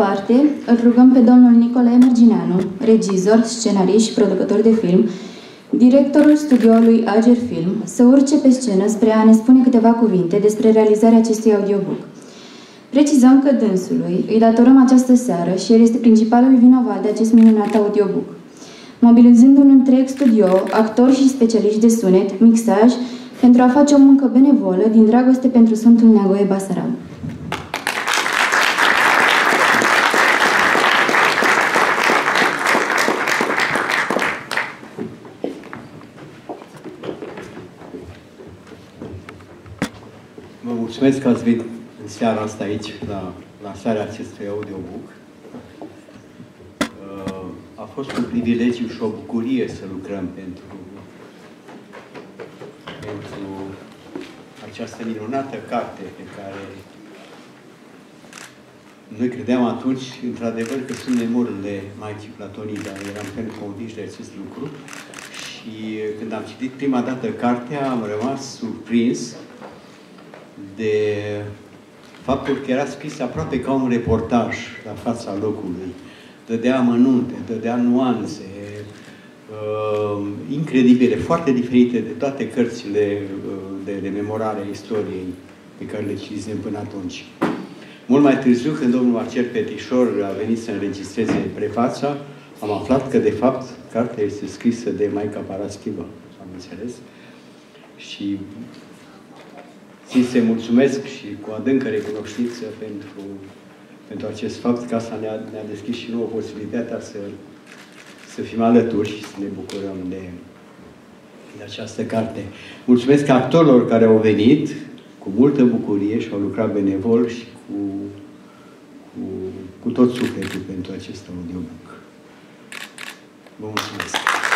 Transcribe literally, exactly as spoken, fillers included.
parte, îl rugăm pe domnul Nicolae Mergineanu, regizor, scenarist și producător de film, directorul studioului Ager Film, să urce pe scenă spre a ne spune câteva cuvinte despre realizarea acestui audiobook. Precizăm că dânsului îi datorăm această seară și el este principalul vinovat de acest minunat audiobook, mobilizând un întreg studio, actori și specialiști de sunet, mixaj, pentru a face o muncă benevolă din dragoste pentru Sfântul Neagoe Basarab. Vă mulțumesc că ați venit în seara asta aici, la lansarea acestui audiobook. A fost un privilegiu și o bucurie să lucrăm pentru, pentru această minunată carte pe care noi credeam atunci, într-adevăr, că sunt memorile Maicii Platonii, dar eram ferm convinși de acest lucru. Și când am citit prima dată cartea, am rămas surprins de faptul că era scris aproape ca un reportaj la fața locului. Dădea amănunte, dădea nuanțe uh, incredibile, foarte diferite de toate cărțile uh, de rememorare a istoriei pe care le citisem până atunci. Mult mai târziu, când domnul Marcel Petișor a venit să înregistreze prefața, am aflat că, de fapt, cartea este scrisă de Maica Paraschivă, am înțeles. Și țin să-i mulțumesc și cu adâncă recunoștință pentru, pentru acest fapt, că asta ne-a ne deschis și nouă posibilitatea să, să fim alături și să ne bucurăm de, de această carte. Mulțumesc actorilor care au venit cu multă bucurie și au lucrat benevol și cu, cu, cu tot sufletul pentru acest audiobook. Vă mulțumesc!